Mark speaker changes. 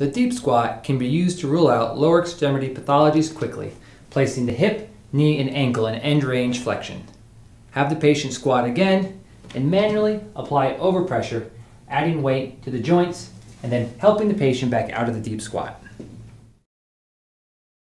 Speaker 1: The deep squat can be used to rule out lower extremity pathologies quickly, placing the hip, knee, and ankle in end range flexion. Have the patient squat again and manually apply overpressure, adding weight to the joints and then helping the patient back out of the deep squat.